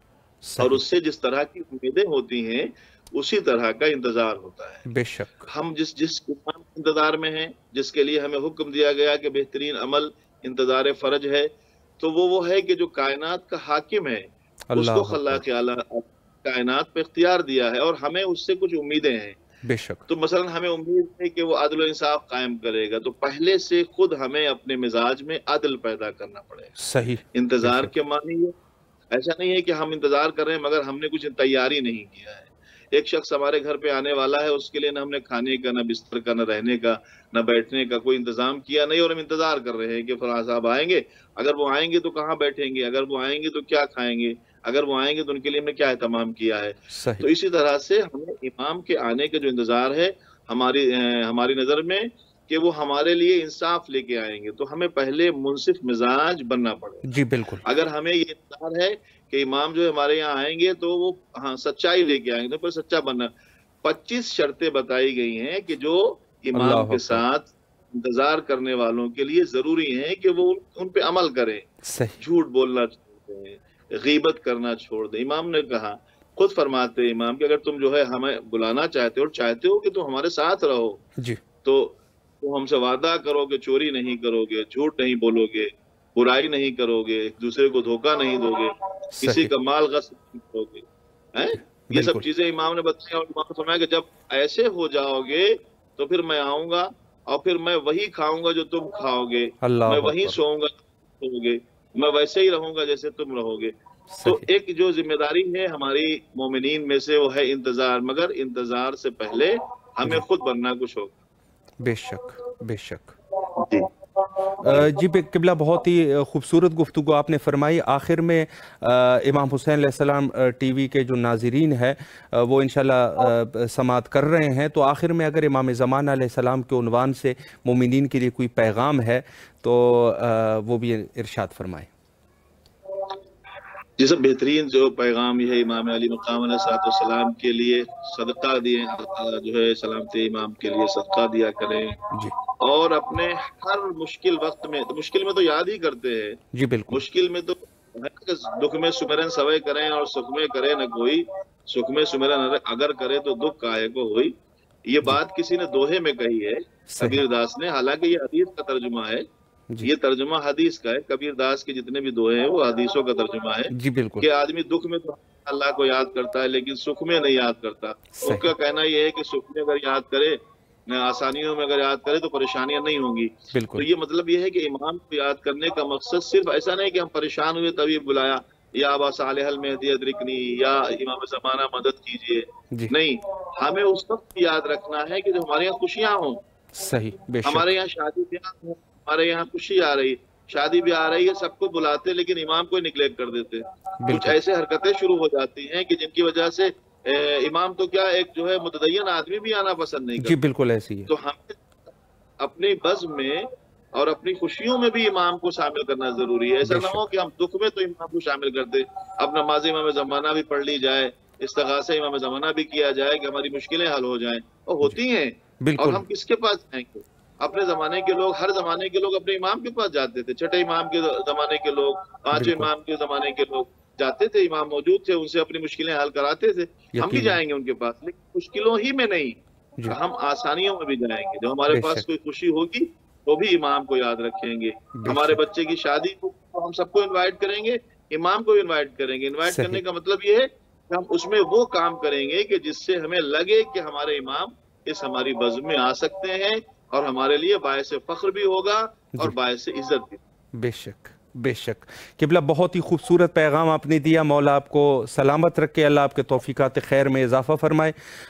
और सही उससे जिस तरह की उम्मीदें होती हैं, उसी तरह का इंतजार होता है। बेशक हम जिस इमाम के इंतजार में हैं, जिसके लिए हमें हुक्म दिया गया कि बेहतरीन अमल इंतजार फरज है, तो वो है कि जो कायनात का हाकिम है, उसको अल्लाह अकबर खल्लाक़ आला कायनात पे इख्तियार दिया है और हमें उससे कुछ उम्मीदें हैं। बेशक तो मसलन हमें उम्मीद है कि वो अदल और इंसाफ कायम करेगा, तो पहले से खुद हमें अपने मिजाज में अदल पैदा करना पड़ेगा। सही इंतजार बेशक के मानी ये ऐसा नहीं है कि हम इंतजार कर रहे हैं मगर हमने कुछ तैयारी नहीं किया है। एक शख्स हमारे घर पे आने वाला है, उसके लिए न हमने खाने का, न बिस्तर का, न रहने का, न बैठने का कोई इंतजाम किया नहीं और हम इंतजार कर रहे हैं कि फलां साहब आएंगे। अगर वो आएंगे तो कहाँ बैठेंगे, अगर वो आएंगे तो क्या खाएंगे, अगर वो आएंगे तो उनके लिए हमने क्या एहतमाम किया है। सही तो इसी तरह से हमें इमाम के आने का जो इंतजार है हमारी नजर में कि वो हमारे लिए इंसाफ लेके आएंगे, तो हमें पहले मुनसिफ मिजाज बनना पड़ेगा। जी बिल्कुल अगर हमें ये इंतजार है कि इमाम जो हमारे यहाँ आएंगे तो वो हाँ सच्चाई लेके आएंगे, तो पर सच्चा बनना 25 शर्तें बताई गई हैं कि जो इमाम अल्लाह के अकबर साथ इंतजार करने वालों के लिए जरूरी है कि वो उन पे अमल करें। सही झूठ बोलना छोड़ दें, गीबत करना छोड़ दें। इमाम ने कहा خود فرماتے ہیں امام کہ اگر تم جو ہے ہمیں بلانا چاہتے ہو اور چاہتے ہو کہ تم ہمارے ساتھ رہو جی تو تم ہم سے وعدہ کرو کہ چوری نہیں کرو گے، جھوٹ نہیں بولو گے، برائی نہیں کرو گے، ایک دوسرے کو دھوکہ نہیں دو گے، کسی صحیح کا مال غصب نہیں کرو گے. یہ سب بالکل چیزیں امام نے بتائی، اور امام نے فرمایا کہ جب ایسے ہو جاؤ گے تو پھر میں آؤں گا اور پھر میں وہی کھاؤں گا جو تم کھاؤ گے، میں اللہ وہی اکبر سوؤں گا تم سوؤ گے، میں ویسے ہی رہوں گا جیسے تم رہو گے. تو صحیح ایک جو ذمہ داری ہے ہماری مومنین میں سے وہ ہے انتظار، مگر انتظار سے پہلے ہمیں جی خود بننا کچھ ہوگا. بے شک بے شک جی جی قبلہ بہت ہی خوبصورت گفتگو آپ نے فرمائی. آخر میں امام حسین علیہ السلام ٹی وی کے جو ناظرین ہیں وہ انشاءاللہ سماعت کر رہے ہیں، تو آخر میں اگر امام زمانہ علیہ السلام کے عنوان سے مومنین کے لیے کوئی پیغام ہے تو وہ بھی ارشاد فرمائیں. جی سب بہترین جو پیغام یہ ہے امام علی مقام علیہ السلام کے لیے صدقہ دیں، جو ہے سلامتی امام کے لیے صدقہ دیا کریں، جی اور اپنے ہر مشکل وقت میں، تو مشکل میں تو یاد ہی کرتے ہیں، جی بالکل مشکل میں تو دکھ میں سمرن سوے کریں اور سکھ میں کرے نہ کوئی، سکھ میں سمرن اگر کرے تو دکھ کاہے کو ہوئی. یہ جی بات کسی نے دوہے میں کہی ہے صحیح کبیر داس نے، حالانکہ یہ حدیث کا ترجمہ ہے، جی یہ ترجمہ حدیث کا ہے. کبیر داس کے جتنے بھی دوہے ہیں وہ حدیثوں کا ترجمہ ہے جی بالکل کہ آدمی دکھ میں تو اللہ کو یاد کرتا ہے لیکن سکھ میں نہیں یاد کرتا. اس صحیح کا کہنا یہ ہے کہ سکھ میں اگر یاد کرے، آسانیوں میں اگر یاد کرے تو پریشانیاں نہیں ہوں گی. تو بالکل یہ مطلب یہ ہے کہ امام کو یاد کرنے کا مقصد صرف ایسا نہیں کہ ہم پریشان ہوئے تبھی بلایا، یا ابا صالح المہدی ادرکنی، یا امام زمانہ مدد کیجئے. جی نہیں، ہمیں اس وقت یاد رکھنا ہے کہ جو ہمارے یہاں خوشیاں ہوں، صحیح بے ہمارے شک یہاں شادی بیاہ ہوں، ہمارے یہاں خوشی آ رہی، شادی بھی آ رہی ہے، سب کو بلاتے لیکن امام کو نگلیکٹ کر دیتے. کچھ بالکل ایسے حرکتیں شروع ہو جاتی ہیں کہ جن کی وجہ سے امام تو کیا ایک جو ہے متدین آدمی بھی آنا پسند نہیں جی کرتا. بالکل ایسی ہے تو ہمیں اپنی بزم میں اور اپنی خوشیوں میں بھی امام کو شامل کرنا ضروری ہے. ایسا بے نہ ہو شک کہ ہم دکھ میں تو امام کو شامل کر دیں، اب نماز امام زمانہ بھی پڑھ لی جائے، استغاثہ امام زمانہ بھی کیا جائے کہ ہماری مشکلیں حل ہو جائیں، اور جی ہوتی ہیں. اور بالکل ہم کس کے پاس جائیں گے؟ اپنے زمانے کے لوگ، ہر زمانے کے لوگ اپنے امام کے پاس جاتے تھے. چھٹے امام کے زمانے کے لوگ، پانچویں بالکل امام کے زمانے کے لوگ جاتے تھے، امام موجود تھے، ان سے اپنی مشکلیں حل کراتے تھے. ہم بھی یقیناً جائیں گے ان کے پاس، لیکن مشکلوں ہی میں نہیں، جی ہم آسانیوں میں بھی جائیں گے. جب ہمارے بے پاس شک کوئی خوشی ہوگی تو بھی امام کو یاد رکھیں گے. بے ہمارے شک بچے کی شادی کو ہم سب کو انوائٹ کریں گے، امام کو انوائٹ کریں گے. انوائٹ صحیح کرنے کا مطلب یہ ہے کہ ہم اس میں وہ کام کریں گے کہ جس سے ہمیں لگے کہ ہمارے امام اس ہماری بزم میں آ سکتے ہیں، اور ہمارے لیے باعث فخر بھی ہوگا اور جی باعث عزت بھی. بے شک بے شک. قبلہ بہت ہی خوبصورت پیغام آپ نے دیا. مولا آپ کو سلامت رکھے، اللہ آپ کے توفیقات خیر میں اضافہ فرمائے.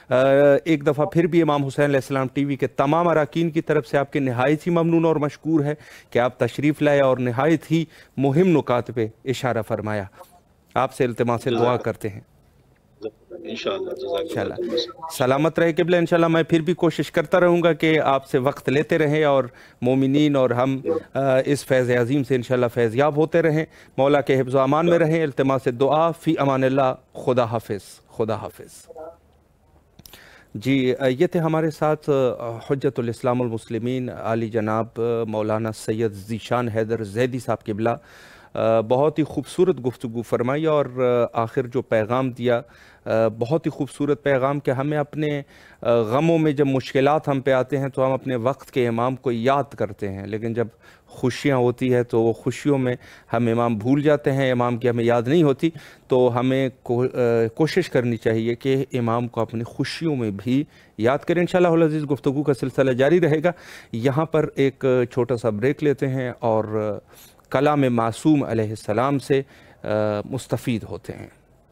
ایک دفعہ پھر بھی امام حسین علیہ السلام ٹی وی کے تمام اراکین کی طرف سے آپ کے نہایت ہی ممنون اور مشکور ہے کہ آپ تشریف لائے اور نہایت ہی مہم نکات پہ اشارہ فرمایا. آپ سے التماس دعا کرتے ہیں انشاءاللہ. جزاک انشاءاللہ. اللہ. سلامت رہے قبلہ. انشاءاللہ میں پھر بھی کوشش کرتا رہوں گا کہ آپ سے وقت لیتے رہیں اور مومنین اور ہم اس فیض عظیم سے انشاءاللہ فیض یاب ہوتے رہیں. مولا کے حفظ و امان میں رہیں. التماس دعا. فی امان اللہ. خدا حافظ. خدا حافظ. جی یہ تھے ہمارے ساتھ حجت الاسلام المسلمین عالی جناب مولانا سید ذیشان حیدر زیدی صاحب قبلہ. بہت ہی خوبصورت گفتگو فرمائی اور آخر جو پیغام دیا بہت ہی خوبصورت پیغام کہ ہمیں اپنے غموں میں جب مشکلات ہم پہ آتے ہیں تو ہم اپنے وقت کے امام کو یاد کرتے ہیں، لیکن جب خوشیاں ہوتی ہے تو وہ خوشیوں میں ہم امام بھول جاتے ہیں، امام کی ہمیں یاد نہیں ہوتی. تو ہمیں کوشش کرنی چاہیے کہ امام کو اپنی خوشیوں میں بھی یاد کریں. انشاءاللہ العزیز گفتگو کا سلسلہ جاری رہے گا. یہاں پر ایک چھوٹا سا بریک لیتے ہیں اور کلام معصوم علیہ السلام سے مستفید ہوتے ہیں.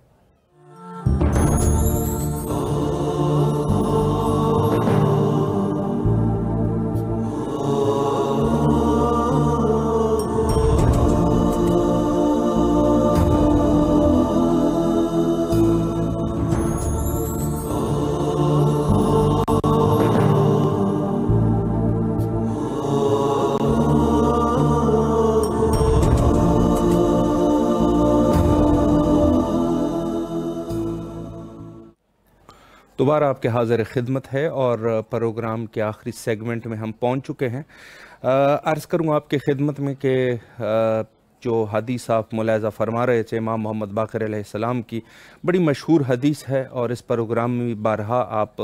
دوبارہ آپ کے حاضر خدمت ہے اور پروگرام کے آخری سیگمنٹ میں ہم پہنچ چکے ہیں. عرض کروں آپ کے خدمت میں کہ جو حدیث آپ ملاحظہ فرما رہے تھے امام محمد باقر علیہ السلام کی، بڑی مشہور حدیث ہے اور اس پروگرام میں بارہا آپ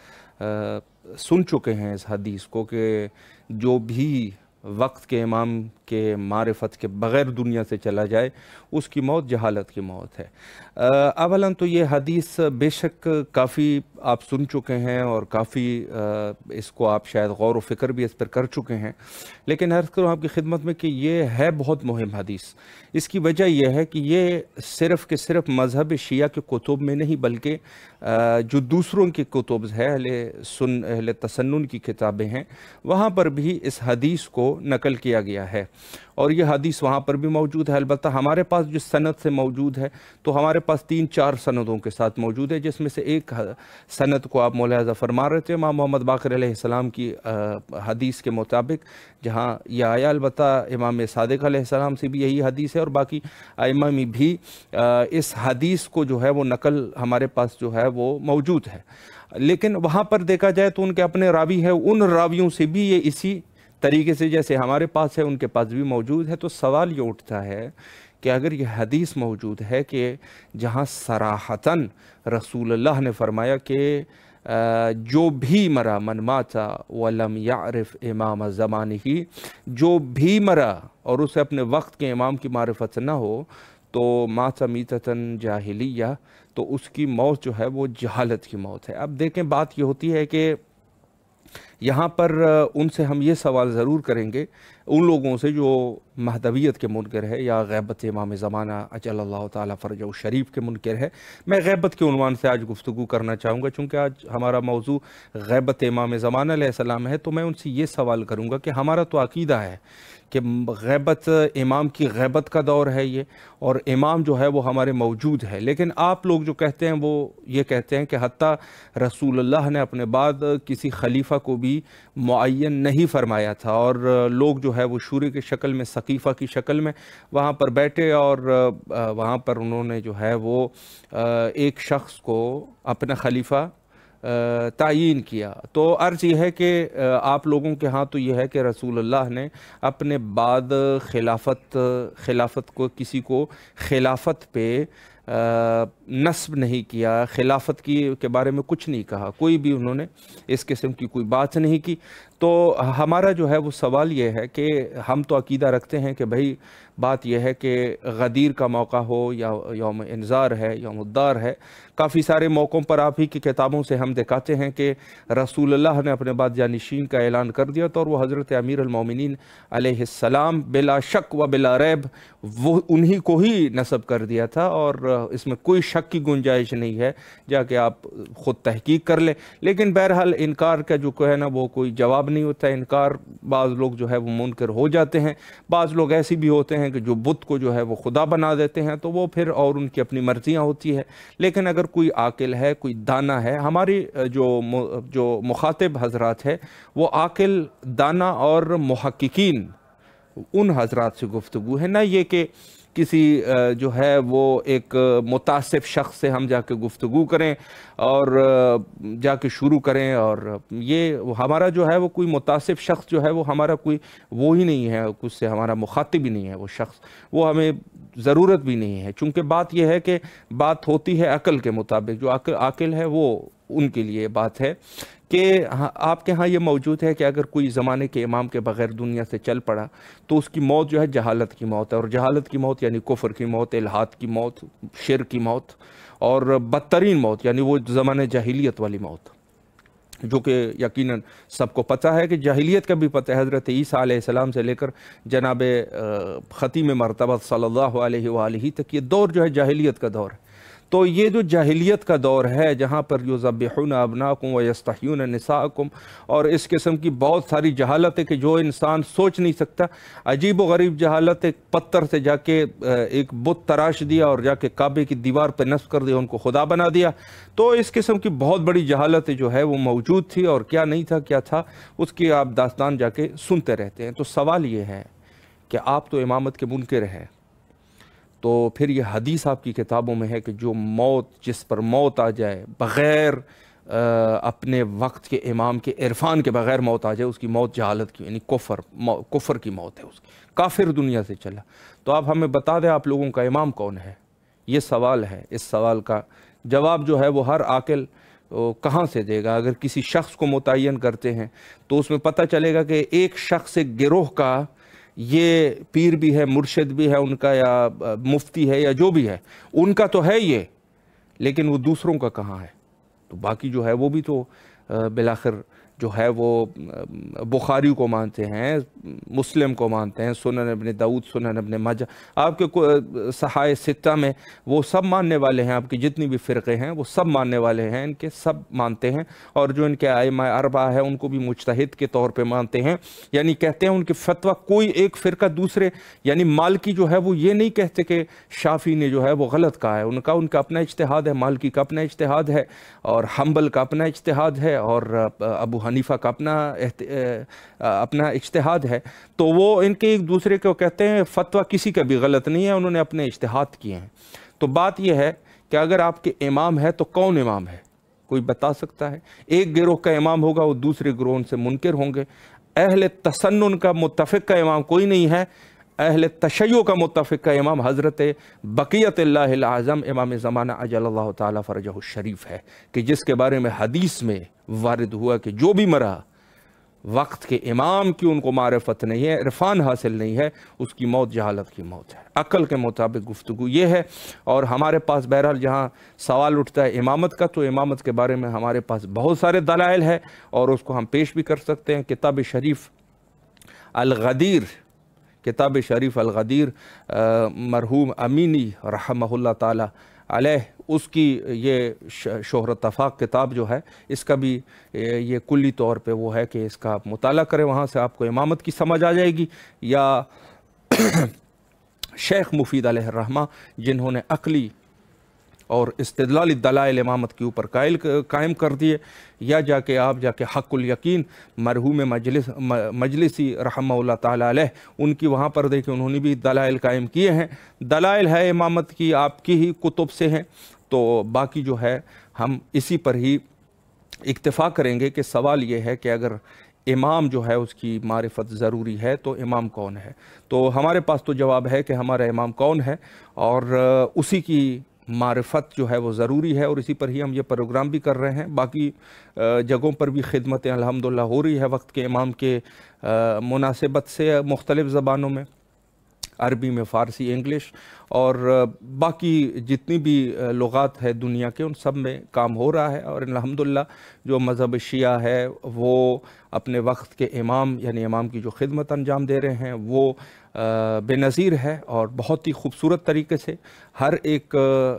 سن چکے ہیں اس حدیث کو کہ جو بھی وقت کے امام کے معرفت کے بغیر دنیا سے چلا جائے اس کی موت جہالت کی موت ہے۔ اولاً تو یہ حدیث بے شک کافی آپ سن چکے ہیں اور کافی اس کو آپ شاید غور و فکر بھی اس پر کر چکے ہیں، لیکن عرض کروں آپ کی خدمت میں کہ یہ ہے بہت مہم حدیث۔ اس کی وجہ یہ ہے کہ یہ صرف کہ صرف مذہب شیعہ کے کتب میں نہیں بلکہ جو دوسروں کی کتب ہے اہل تسنن کی کتابیں ہیں وہاں پر بھی اس حدیث کو نقل کیا گیا ہے، اور یہ حدیث وہاں پر بھی موجود ہے۔ البتہ ہمارے پاس جس سند سے موجود ہے تو ہمارے پاس 3-4 سندوں کے ساتھ موجود ہے، جس میں سے ایک سند کو آپ ملاحظہ فرما رہے تھے امام محمد باقر علیہ السلام کی حدیث کے مطابق، جہاں یہ آیا البتہ امام صادق علیہ السلام سے بھی یہی حدیث ہے، اور باقی ائمہ میں بھی اس حدیث کو جو ہے وہ نقل ہمارے پاس جو ہے وہ موجود ہے۔ لیکن وہاں پر دیکھا جائے تو ان کے اپنے راوی ہیں، ان راویوں سے بھی یہ اسی طریقے سے جیسے ہمارے پاس ہے ان کے پاس بھی موجود ہے۔ تو سوال یہ اٹھتا ہے کہ اگر یہ حدیث موجود ہے کہ جہاں صراحتاً رسول اللہ نے فرمایا کہ جو بھی مرا من ماتا ولم یعرف امام زمانہ، جو بھی مرا اور اسے اپنے وقت کے امام کی معرفت نہ ہو تو ماتا میتتاً جاہلیہ، تو اس کی موت جو ہے وہ جہالت کی موت ہے۔ اب دیکھیں بات یہ ہوتی ہے کہ یہاں پر ان سے ہم یہ سوال ضرور کریں گے، ان لوگوں سے جو مہدویت کے منکر ہے یا غیبت امام زمانہ اجل اللہ تعالیٰ فرجہ شریف کے منکر ہے۔ میں غیبت کے عنوان سے آج گفتگو کرنا چاہوں گا، چونکہ آج ہمارا موضوع غیبت امام زمانہ علیہ السلام ہے، تو میں ان سے یہ سوال کروں گا کہ ہمارا تو عقیدہ ہے کہ غیبت امام کی غیبت کا دور ہے یہ، اور امام جو ہے وہ ہمارے موجود ہے، لیکن آپ لوگ جو کہتے ہیں وہ یہ کہتے ہیں کہ حتیٰ رسول اللہ نے اپنے بعد کسی خلیفہ کو بھی معین نہیں فرمایا تھا، اور لوگ جو ہے وہ شورے کی شکل میں سقیفہ کی شکل میں وہاں پر بیٹھے اور وہاں پر انہوں نے جو ہے وہ ایک شخص کو اپنا خلیفہ تعیین کیا۔ تو عرض یہ ہے کہ آپ لوگوں کے ہاں تو یہ ہے کہ رسول اللہ نے اپنے بعد خلافت کو کسی کو خلافت پہ نصب نہیں کیا، خلافت کے بارے میں کچھ نہیں کہا، کوئی بھی انہوں نے اس قسم کی کوئی بات نہیں کی۔ تو ہمارا جو ہے وہ سوال یہ ہے کہ ہم تو عقیدہ رکھتے ہیں کہ بھائی بات یہ ہے کہ غدیر کا موقع ہو یا یوم انذار ہے، یوم الدار ہے، کافی سارے موقعوں پر آپ ہی کی کتابوں سے ہم دکھاتے ہیں کہ رسول اللہ نے اپنے بعد جانشین کا اعلان کر دیا تھا، اور وہ حضرت امیر المومنین علیہ السلام بلا شک و بلا ریب وہ انہی کو ہی نسب کر دیا تھا، اور اس میں کوئی شک کی گنجائش نہیں ہے، جا کہ آپ خود تحقیق کر لیں۔ لیکن بہرحال انکار کا جو ہے نا وہ کوئی جواب نہیں ہوتا، انکار بعض لوگ جو ہے وہ منکر ہو جاتے ہیں، بعض لوگ ایسی بھی ہوتے ہیں کہ جو بت کو جو ہے وہ خدا بنا دیتے ہیں، تو وہ پھر اور ان کی اپنی مرضیاں ہوتی ہے۔ لیکن اگر کوئی عاقل ہے، کوئی دانا ہے، ہماری جو مخاطب حضرات ہے وہ عاقل، دانا اور محققین ان حضرات سے گفتگو ہے، نہ یہ کہ کسی جو ہے وہ ایک متعصب شخص سے ہم جا کے گفتگو کریں اور جا کے شروع کریں، اور یہ ہمارا جو ہے وہ کوئی متعصب شخص جو ہے وہ ہمارا کوئی وہ ہی نہیں ہے، کچھ سے ہمارا مخاطب ہی نہیں ہے وہ شخص، وہ ہمیں ضرورت بھی نہیں ہے، چونکہ بات یہ ہے کہ بات ہوتی ہے عقل کے مطابق، جو عاقل ہے وہ ان کے لیے بات ہے کہ آپ کے ہاں یہ موجود ہے کہ اگر کوئی زمانے کے امام کے بغیر دنیا سے چل پڑا تو اس کی موت جو ہے جہالت کی موت ہے، اور جہالت کی موت یعنی کفر کی موت، الحاد کی موت، شرک کی موت، اور بدترین موت یعنی وہ زمانے جاہلیت والی موت، جو کہ یقیناً سب کو پتہ ہے کہ جاہلیت کا بھی پتہ ہے، حضرت عیسیٰ علیہ السلام سے لے کر جناب ختیم مرتبہ صلی اللہ علیہ وآلہ تک یہ دور جو ہے جاہلیت کا دور ہے۔ تو یہ جو جاہلیت کا دور ہے جہاں پر یذبحون ابناءکم ویستحیون نساءکم، اور اس قسم کی بہت ساری جہالت ہے کہ جو انسان سوچ نہیں سکتا، عجیب و غریب جہالت، ایک پتھر سے جا کے ایک بت تراش دیا اور جا کے کعبے کی دیوار پہ نصب کر دیا، ان کو خدا بنا دیا۔ تو اس قسم کی بہت بڑی جہالت جو ہے وہ موجود تھی، اور کیا نہیں تھا کیا تھا اس کی آپ داستان جا کے سنتے رہتے ہیں۔ تو سوال یہ ہے کہ آپ تو امامت کے منکر ہیں، تو پھر یہ حدیث آپ کی کتابوں میں ہے کہ جو موت، جس پر موت آ جائے بغیر اپنے وقت کے امام کے عرفان کے بغیر موت آ جائے، اس کی موت جہالت کی، یعنی کفر کی موت ہے، اس کی کافر دنیا سے چلا۔ تو آپ ہمیں بتا دیں آپ لوگوں کا امام کون ہے؟ یہ سوال ہے۔ اس سوال کا جواب جو ہے وہ ہر عاقل کہاں سے دے گا؟ اگر کسی شخص کو متعین کرتے ہیں تو اس میں پتہ چلے گا کہ ایک شخص ایک گروہ کا یہ پیر بھی ہے، مرشد بھی ہے ان کا، یا مفتی ہے، یا جو بھی ہے ان کا تو ہے یہ، لیکن وہ دوسروں کا کہاں ہے؟ تو باقی جو ہے وہ بھی تو بالآخر جو ہے وہ بخاری کو مانتے ہیں، مسلم کو مانتے ہیں، سنن ابن داؤد، سنن ابن ماجہ، آپ کے صحائح ستہ میں وہ سب ماننے والے ہیں، آپ کی جتنی بھی فرقے ہیں وہ سب ماننے والے ہیں، ان کے سب مانتے ہیں، اور جو ان کے ائمہ اربعہ ہیں ان کو بھی مجتہد کے طور پہ مانتے ہیں، یعنی کہتے ہیں ان کے فتویٰ کوئی ایک فرقہ دوسرے، یعنی مالکی جو ہے وہ یہ نہیں کہتے کہ شافعی نے جو ہے وہ غلط کہا ہے، ان کا اپنا اجتہاد ہے، مالکی کا اپنا اجتہاد ہے، اور حنبل کا اپنا اجتہاد ہے، اور ابو حنیفہ کا اپنا اجتہاد ہے، تو وہ ان کے ایک دوسرے کو کہتے ہیں فتویٰ کسی کا بھی غلط نہیں ہے، انہوں نے اپنے اجتہاد کیے ہیں۔ تو بات یہ ہے کہ اگر آپ کے امام ہے تو کون امام ہے؟ کوئی بتا سکتا ہے؟ ایک گروہ کا امام ہوگا، وہ دوسرے گروہ سے منکر ہوں گے۔ اہل تسنن کا متفق کا امام کوئی نہیں ہے، اہل تشیع کا متفق کا امام حضرت بقیت اللہ الاعظم امام زمانہ عجل اللہ تعالیٰ فرجہ الشریف ہے، کہ جس کے بارے میں حدیث میں وارد ہوا کہ جو بھی مرا وقت کے امام کی ان کو معرفت نہیں ہے، عرفان حاصل نہیں ہے، اس کی موت جہالت کی موت ہے۔ عقل کے مطابق گفتگو یہ ہے، اور ہمارے پاس بہرحال جہاں سوال اٹھتا ہے امامت کا، تو امامت کے بارے میں ہمارے پاس بہت سارے دلائل ہے، اور اس کو ہم پیش بھی کر سکتے ہیں۔ کتاب شریف الغدیر مرحوم امینی رحمہ اللہ تعالی علیہ، اس کی یہ شہرت افاق کتاب جو ہے، اس کا بھی یہ کلی طور پہ وہ ہے کہ اس کا آپ مطالعہ کریں، وہاں سے آپ کو امامت کی سمجھ آ جائے گی۔ یا شیخ مفید علیہ الرحمہ جنہوں نے عقلی اور استدلالی دلائل امامت کے اوپر قائم کر دیے، یا آپ جا کے حق الیقین مرحوم مجلسی رحمہ اللہ تعالیٰ علیہ ان کی وہاں پر دیکھیں، انہوں نے بھی دلائل قائم کیے ہیں۔ دلائل ہے امامت کی آپ کی ہی کتب سے ہیں، تو باقی جو ہے ہم اسی پر ہی اکتفا کریں گے کہ سوال یہ ہے کہ اگر امام جو ہے اس کی معرفت ضروری ہے تو امام کون ہے؟ تو ہمارے پاس تو جواب ہے کہ ہمارا امام کون ہے، اور اسی کی معرفت جو ہے وہ ضروری ہے، اور اسی پر ہی ہم یہ پروگرام بھی کر رہے ہیں۔ باقی جگہوں پر بھی خدمتیں الحمدللہ ہو رہی ہے وقت کے امام کے مناسبت سے، مختلف زبانوں میں، عربی میں، فارسی، انگلش، اور باقی جتنی بھی لغات ہے دنیا کے، ان سب میں کام ہو رہا ہے، اور الحمدللہ جو مذہب شیعہ ہے وہ اپنے وقت کے امام، یعنی امام کی جو خدمت انجام دے رہے ہیں وہ بے نظیر ہے، اور بہت ہی خوبصورت طریقے سے، ہر ایک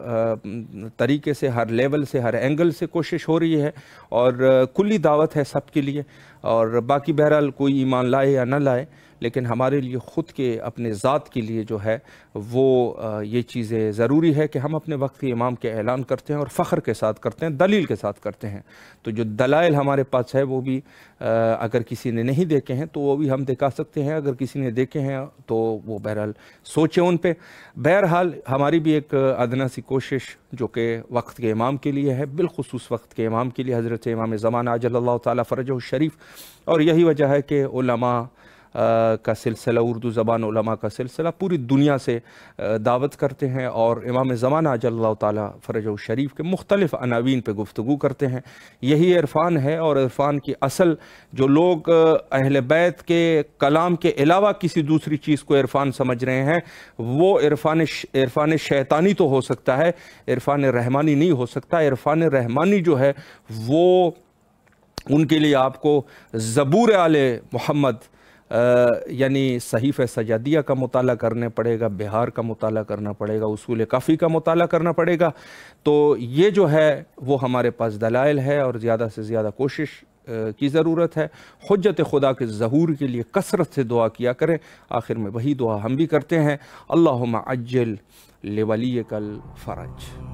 طریقے سے، ہر لیول سے، ہر اینگل سے کوشش ہو رہی ہے، اور کلی دعوت ہے سب کے لیے۔ اور باقی بہرحال کوئی ایمان لائے یا نہ لائے، لیکن ہمارے لیے خود کے اپنے ذات کے لیے جو ہے وہ یہ چیزیں ضروری ہے کہ ہم اپنے وقت کے امام کے اعلان کرتے ہیں، اور فخر کے ساتھ کرتے ہیں، دلیل کے ساتھ کرتے ہیں۔ تو جو دلائل ہمارے پاس ہے وہ بھی اگر کسی نے نہیں دیکھے ہیں تو وہ بھی ہم دکھا سکتے ہیں، اگر کسی نے دیکھے ہیں تو وہ بہرحال سوچیں ان پہ۔ بہرحال ہماری بھی ایک ادنا سی کوشش جو کہ وقت کے امام کے لیے ہے، بالخصوص وقت کے امام کے لیے، حضرت امام زمانہ عجل اللہ تعالیٰ فرجہ الشریف، اور یہی وجہ ہے کہ علماء کا سلسلہ، اردو زبان علماء کا سلسلہ پوری دنیا سے دعوت کرتے ہیں، اور امام زمانہ عجل اللہ تعالیٰ فرجہ الشریف کے مختلف عناوین پہ گفتگو کرتے ہیں۔ یہی عرفان ہے، اور عرفان کی اصل جو لوگ اہل بیت کے کلام کے علاوہ کسی دوسری چیز کو عرفان سمجھ رہے ہیں، وہ عرفان شیطانی تو ہو سکتا ہے، عرفان رحمانی نہیں ہو سکتا۔ عرفان رحمانی جو ہے وہ ان کے لیے آپ کو زبور آل محمد یعنی صحیفہ سجادیہ کا مطالعہ کرنا پڑے گا، بہار کا مطالعہ کرنا پڑے گا، اصول کافی کا مطالعہ کرنا پڑے گا۔ تو یہ جو ہے وہ ہمارے پاس دلائل ہے، اور زیادہ سے زیادہ کوشش کی ضرورت ہے۔ حجت خدا کے ظہور کے لیے کثرت سے دعا کیا کریں۔ آخر میں وہی دعا ہم بھی کرتے ہیں، اللہم عجل لولیک الفرج۔